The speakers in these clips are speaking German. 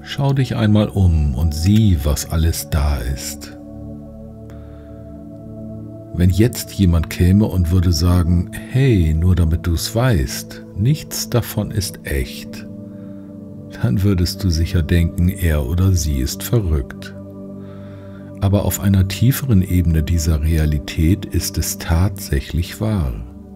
Schau dich einmal um und sieh, was alles da ist. Wenn jetzt jemand käme und würde sagen, hey, nur damit du es weißt, nichts davon ist echt, dann würdest du sicher denken, er oder sie ist verrückt. Aber auf einer tieferen Ebene dieser Realität ist es tatsächlich wahr.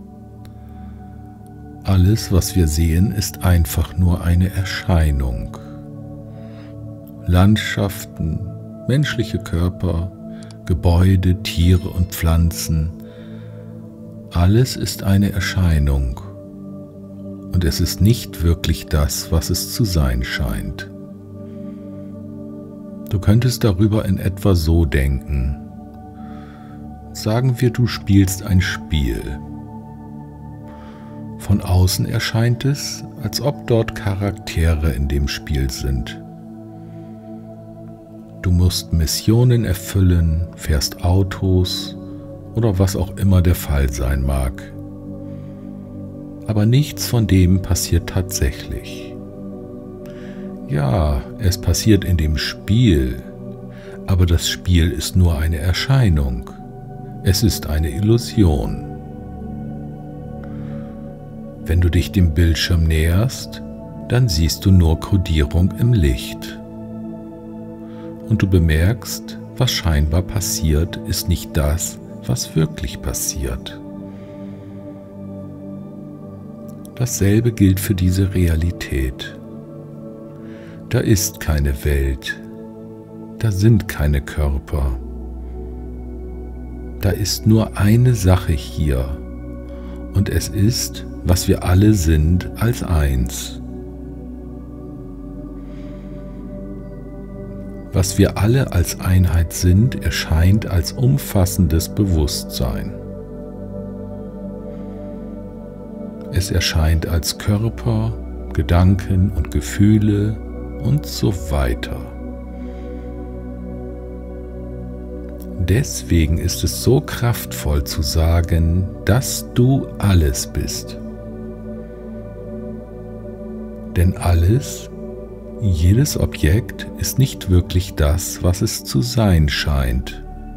Alles, was wir sehen, ist einfach nur eine Erscheinung. Landschaften, menschliche Körper, Gebäude, Tiere und Pflanzen, alles ist eine Erscheinung und es ist nicht wirklich das, was es zu sein scheint. Du könntest darüber in etwa so denken. Sagen wir, du spielst ein Spiel. Von außen erscheint es, als ob dort Charaktere in dem Spiel sind. Du musst Missionen erfüllen, fährst Autos oder was auch immer der Fall sein mag. Aber nichts von dem passiert tatsächlich. Ja, es passiert in dem Spiel, aber das Spiel ist nur eine Erscheinung. Es ist eine Illusion. Wenn du dich dem Bildschirm näherst, dann siehst du nur Kodierung im Licht. Und du bemerkst, was scheinbar passiert, ist nicht das, was wirklich passiert. Dasselbe gilt für diese Realität. Da ist keine Welt, da sind keine Körper. Da ist nur eine Sache hier, und es ist, was wir alle sind, als eins. Was wir alle als Einheit sind, erscheint als umfassendes Bewusstsein. Es erscheint als Körper, Gedanken und Gefühle und so weiter. Deswegen ist es so kraftvoll zu sagen, dass du alles bist. Denn alles, jedes Objekt ist nicht wirklich das, was es zu sein scheint.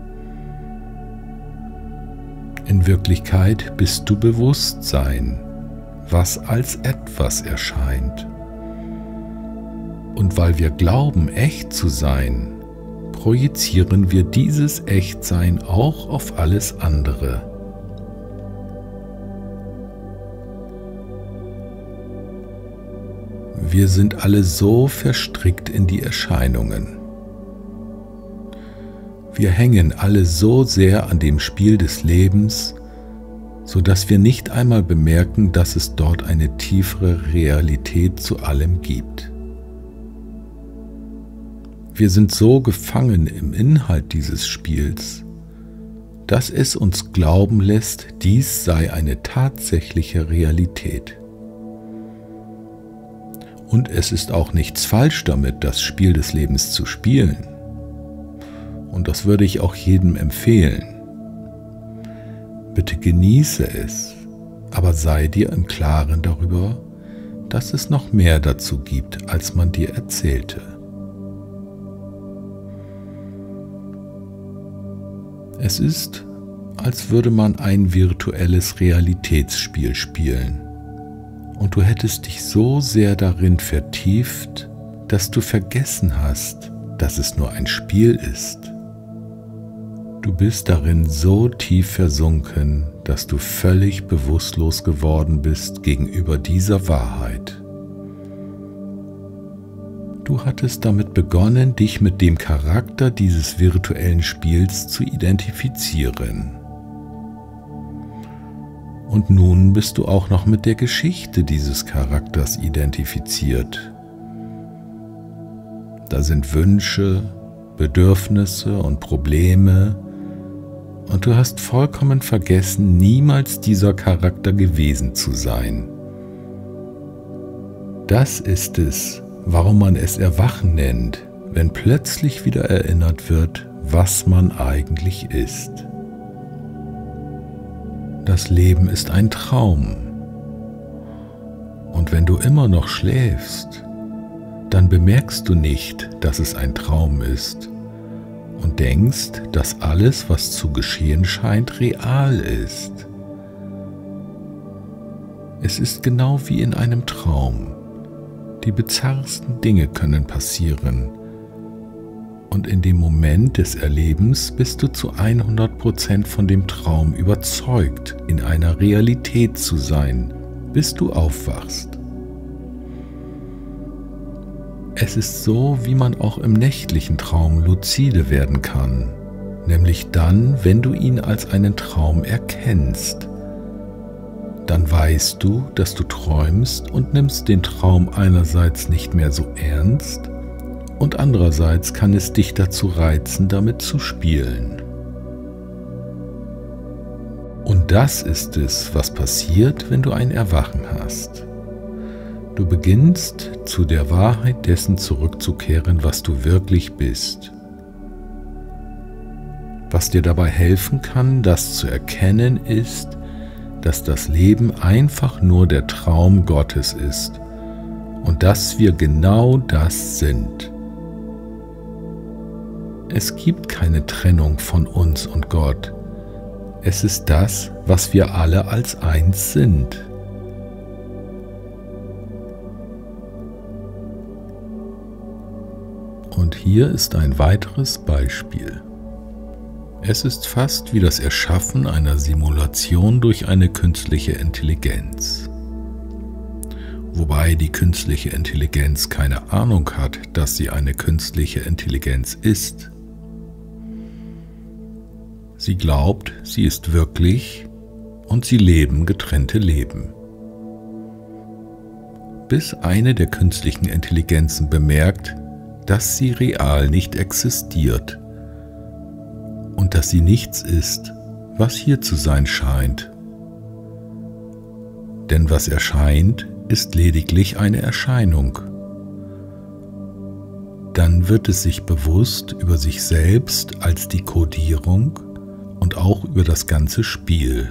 In Wirklichkeit bist du Bewusstsein, was als etwas erscheint. Und weil wir glauben, echt zu sein, projizieren wir dieses Echtsein auch auf alles andere. Wir sind alle so verstrickt in die Erscheinungen. Wir hängen alle so sehr an dem Spiel des Lebens, sodass wir nicht einmal bemerken, dass es dort eine tiefere Realität zu allem gibt. Wir sind so gefangen im Inhalt dieses Spiels, dass es uns glauben lässt, dies sei eine tatsächliche Realität. Und es ist auch nichts falsch damit, das Spiel des Lebens zu spielen. Und das würde ich auch jedem empfehlen. Bitte genieße es, aber sei dir im Klaren darüber, dass es noch mehr dazu gibt, als man dir erzählte. Es ist, als würde man ein virtuelles Realitätsspiel spielen. Und du hättest dich so sehr darin vertieft, dass du vergessen hast, dass es nur ein Spiel ist. Du bist darin so tief versunken, dass du völlig bewusstlos geworden bist gegenüber dieser Wahrheit. Du hattest damit begonnen, dich mit dem Charakter dieses virtuellen Spiels zu identifizieren. Und nun bist du auch noch mit der Geschichte dieses Charakters identifiziert. Da sind Wünsche, Bedürfnisse und Probleme, und du hast vollkommen vergessen, niemals dieser Charakter gewesen zu sein. Das ist es, warum man es Erwachen nennt, wenn plötzlich wieder erinnert wird, was man eigentlich ist. Das Leben ist ein Traum. Und wenn du immer noch schläfst, dann bemerkst du nicht, dass es ein Traum ist und denkst, dass alles, was zu geschehen scheint, real ist. Es ist genau wie in einem Traum. Die bizarrsten Dinge können passieren. Und in dem Moment des Erlebens bist du zu 100% von dem Traum überzeugt, in einer Realität zu sein, bis du aufwachst. Es ist so, wie man auch im nächtlichen Traum luzide werden kann, nämlich dann, wenn du ihn als einen Traum erkennst. Dann weißt du, dass du träumst und nimmst den Traum einerseits nicht mehr so ernst und andererseits kann es dich dazu reizen, damit zu spielen. Und das ist es, was passiert, wenn du ein Erwachen hast. Du beginnst, zu der Wahrheit dessen zurückzukehren, was du wirklich bist. Was dir dabei helfen kann, das zu erkennen, ist, dass das Leben einfach nur der Traum Gottes ist und dass wir genau das sind. Es gibt keine Trennung von uns und Gott. Es ist das, was wir alle als eins sind. Und hier ist ein weiteres Beispiel. Es ist fast wie das Erschaffen einer Simulation durch eine künstliche Intelligenz. Wobei die künstliche Intelligenz keine Ahnung hat, dass sie eine künstliche Intelligenz ist. Sie glaubt, sie ist wirklich und sie leben getrennte Leben. Bis eine der künstlichen Intelligenzen bemerkt, dass sie real nicht existiert und dass sie nichts ist, was hier zu sein scheint. Denn was erscheint, ist lediglich eine Erscheinung. Dann wird es sich bewusst über sich selbst als die Kodierung und auch über das ganze Spiel.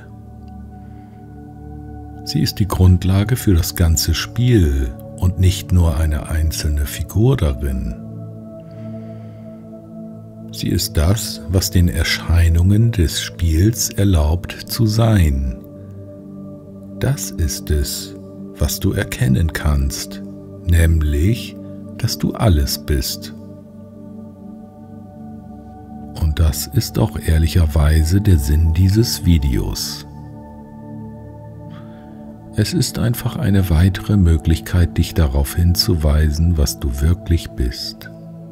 Sie ist die Grundlage für das ganze Spiel und nicht nur eine einzelne Figur darin. Sie ist das, was den Erscheinungen des Spiels erlaubt zu sein. Das ist es, was du erkennen kannst, nämlich, dass du alles bist. Und das ist auch ehrlicherweise der Sinn dieses Videos. Es ist einfach eine weitere Möglichkeit, dich darauf hinzuweisen, was du wirklich bist.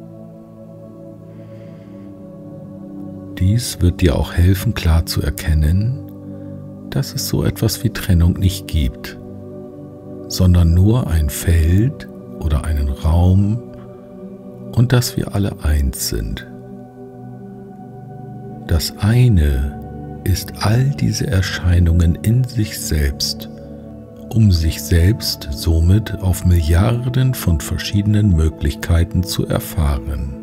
Dies wird dir auch helfen, klar zu erkennen, dass es so etwas wie Trennung nicht gibt, sondern nur ein Feld oder einen Raum und dass wir alle eins sind. Das eine ist all diese Erscheinungen in sich selbst, um sich selbst somit auf Milliarden von verschiedenen Möglichkeiten zu erfahren.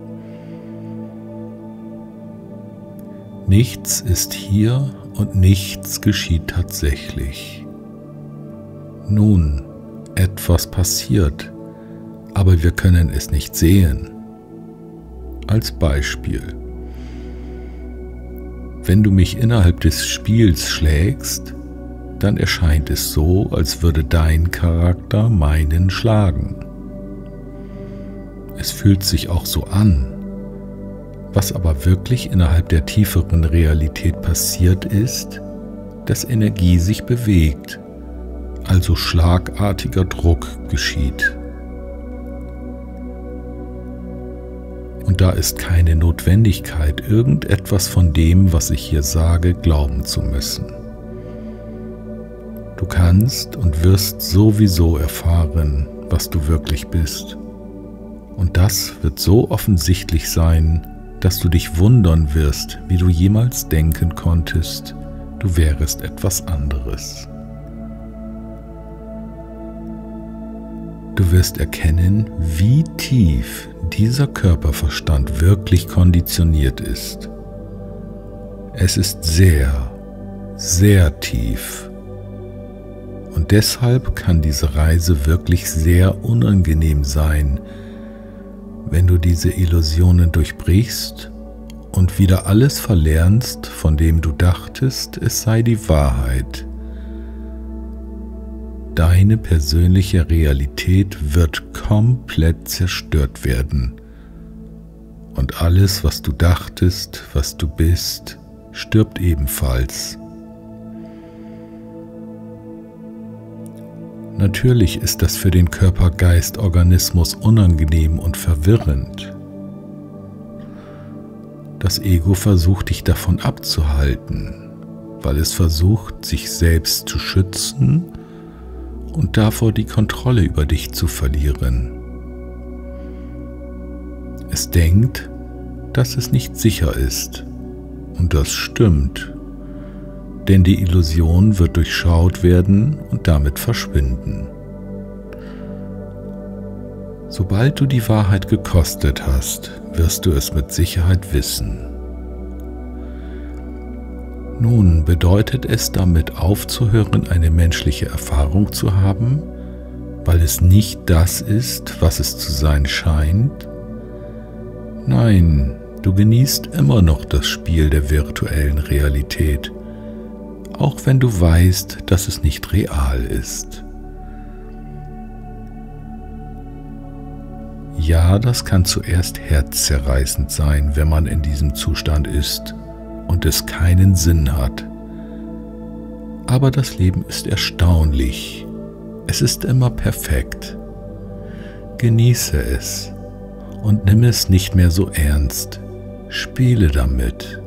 Nichts ist hier und nichts geschieht tatsächlich. Nun, etwas passiert, aber wir können es nicht sehen. Als Beispiel: Wenn du mich innerhalb des Spiels schlägst, dann erscheint es so, als würde dein Charakter meinen schlagen. Es fühlt sich auch so an. Was aber wirklich innerhalb der tieferen Realität passiert ist, dass Energie sich bewegt, also schlagartiger Druck geschieht. Und da ist keine Notwendigkeit, irgendetwas von dem, was ich hier sage, glauben zu müssen. Du kannst und wirst sowieso erfahren, was du wirklich bist. Und das wird so offensichtlich sein, dass du dich wundern wirst, wie du jemals denken konntest, du wärest etwas anderes. Du wirst erkennen, wie tief dieser Körperverstand wirklich konditioniert ist. Es ist sehr, sehr tief. Und deshalb kann diese Reise wirklich sehr unangenehm sein, wenn du diese Illusionen durchbrichst und wieder alles verlernst, von dem du dachtest, es sei die Wahrheit. Deine persönliche Realität wird komplett zerstört werden. Und alles, was du dachtest, was du bist, stirbt ebenfalls. Natürlich ist das für den Körper-Geist-Organismus unangenehm und verwirrend. Das Ego versucht dich davon abzuhalten, weil es versucht, sich selbst zu schützen und davor die Kontrolle über dich zu verlieren. Es denkt, dass es nicht sicher ist, und das stimmt, denn die Illusion wird durchschaut werden und damit verschwinden. Sobald du die Wahrheit gekostet hast, wirst du es mit Sicherheit wissen. Nun, bedeutet es damit aufzuhören, eine menschliche Erfahrung zu haben, weil es nicht das ist, was es zu sein scheint? Nein, du genießt immer noch das Spiel der virtuellen Realität, auch wenn du weißt, dass es nicht real ist. Ja, das kann zuerst herzzerreißend sein, wenn man in diesem Zustand ist und es keinen Sinn hat. Aber das Leben ist erstaunlich. Es ist immer perfekt. Genieße es und nimm es nicht mehr so ernst. Spiele damit.